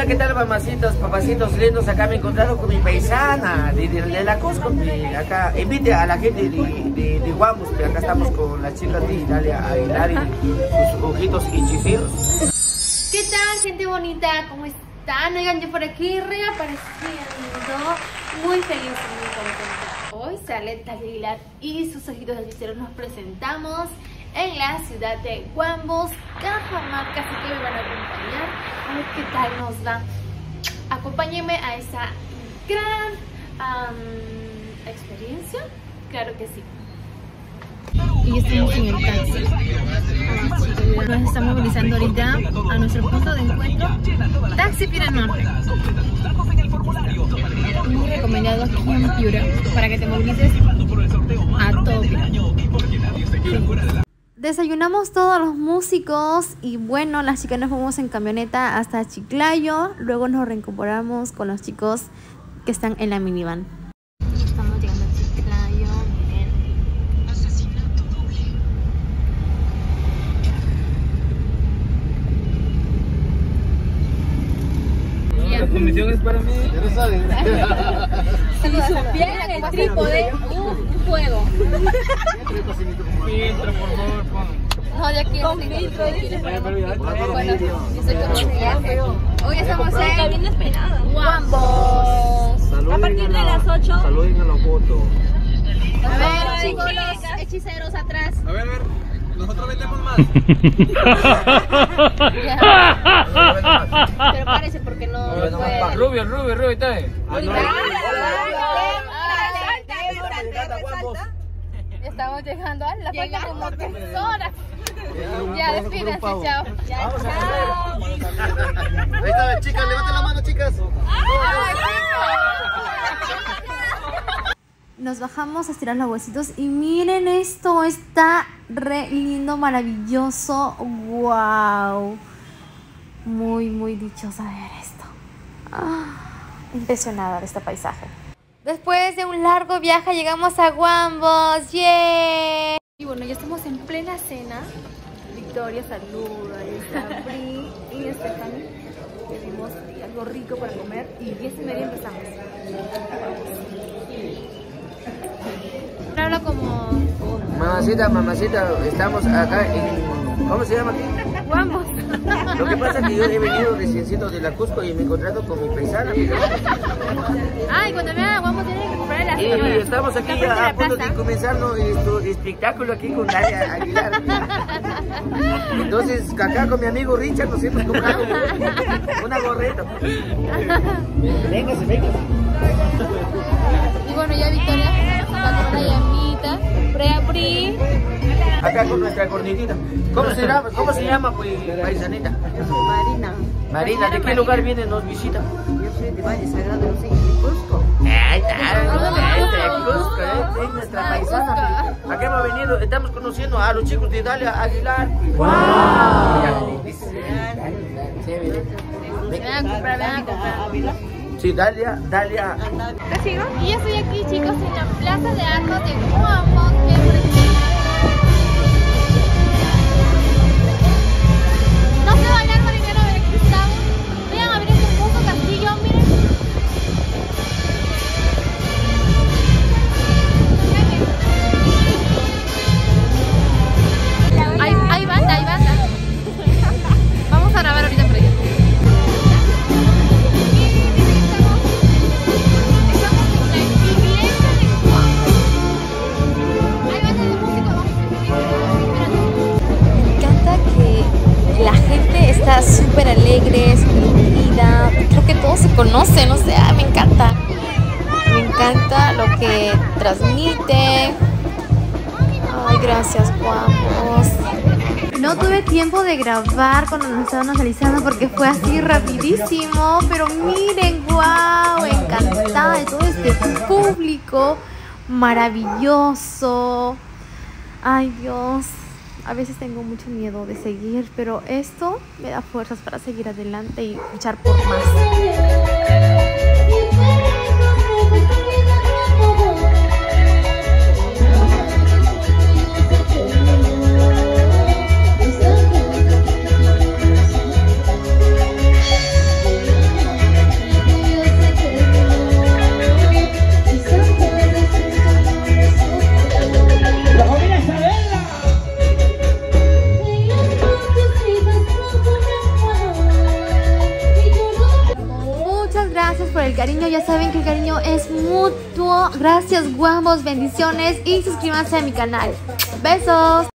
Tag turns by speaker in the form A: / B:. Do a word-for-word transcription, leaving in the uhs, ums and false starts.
A: ¿qué tal, mamacitos, papacitos lindos? Acá me he encontrado con mi paisana de, de, de la Cusco. De acá invite a la gente de, de, de Guambos, pero acá estamos con las chicas de Dalia Aguilar y sus ojitos hechiceros.
B: ¿Qué tal, gente bonita? ¿Cómo están? Oigan, yo por aquí reapareciendo, muy feliz, muy contenta. Hoy sale Dalia Aguilar y sus ojitos hechiceros. Nos presentamos en la ciudad de Guambos, Cajamarca, así que me van a acompañar a ver qué tal nos va. Acompáñenme a esa gran um, experiencia, claro que sí. Y estamos en el taxi. Nos estamos movilizando ahorita a nuestro punto de encuentro, Taxi Piura Norte. Muy recomendado aquí en Piura para que te movilices a todo Piura. Sí. Desayunamos todos los músicos y bueno, las chicas nos fuimos en camioneta hasta Chiclayo. Luego nos reincorporamos con los chicos que están en la minivan. Estamos llegando a Chiclayo, miren. Asesinato doble.
A: La comisión es para mí. Ya lo saben.
B: Si supieran el trípode, un fuego.
A: Filtro, por favor, pon.
B: No, de aquí con filtro. Bueno, yo soy con viaje. Hoy estamos en cabina penada. Guambos. A partir de las ocho.
C: Saluden a la foto.
B: A ver, chicos, los hechiceros atrás.
C: A ver, a ver. Nosotros vendemos más.
B: Pero parece porque no.
A: Rubio, Rubio, Rubio, está ahí.
B: Estamos llegando a la falta como tres horas. Ya, despídense, chao. Ya,
C: Vamos
B: chao.
C: a comer. Ahí está, chicas, levanten la mano, chicas.
B: Nos bajamos a estirar los huesitos y miren esto, está re lindo, maravilloso. Wow. Muy, muy dichosa de ver esto. Ah, impresionada de este paisaje. Después de un largo viaje llegamos a Guambos. ¡Yeah! Y bueno, ya estamos en plena cena. Victoria saluda, ahí está Bri y Stephanie. Pedimos algo rico para comer y diez y media empezamos. Habla como...
A: Mamacita, mamacita, estamos acá en... ¿Cómo se llama aquí?
B: Guambos.
A: Lo que pasa es que yo he venido reciencito de la Cusco y me he encontrado con mi paisana.
B: Ay, cuando vean a Guambos tienen que comprar la
A: Y
B: señora.
A: estamos aquí
B: Está frente
A: a,
B: la
A: a punto
B: plaza.
A: de comenzar nuestro espectáculo aquí con Dalia Aguilar. Entonces, acá con mi amigo Richard nos hemos comprado una gorreta. Véngase, véngase.
B: Y bueno, ya Victoria está con una llamita. Brea Bri.
A: Acá con nuestra cornetita. ¿Cómo se llama, cómo se llama pues, paisanita?
D: Marina.
A: Marina, ¿de qué lugar viene nos visita?
D: Yo soy de Valle Sagrado de los Índios, de Cusco.
A: Ahí está, de Cusco, ¿eh? Es nuestra paisana. Acá hemos venido, estamos conociendo a los chicos de Dalia Aguilar. ¡Wow! Chévere.
B: Ven a comprar, ven a comprar.
A: Sí, Dalia, Dalia.
B: ¿Te sigo? Y ya estoy aquí, chicos, en la Plaza de Armas de Guambos. ¡Qué preciosa! No se va a hablar marinero de cristal. Vayan a ver este hermoso castillo, miren. Hay, hay banda, hay banda. Vamos a grabar ahorita por allá. La gente está súper alegre, súper unida. Creo que todos se conocen, o sea, me encanta. Me encanta lo que transmite. Ay, gracias, Guambos. No tuve tiempo de grabar cuando nos estaban analizando porque fue así rapidísimo. Pero miren, wow, encantada de todo este público maravilloso. Ay, Dios. A veces tengo mucho miedo de seguir, pero esto me da fuerzas para seguir adelante y luchar por más. muchas gracias por el cariño. Ya saben que el cariño es mutuo. Gracias, guapos, bendiciones y suscríbanse a mi canal. Besos.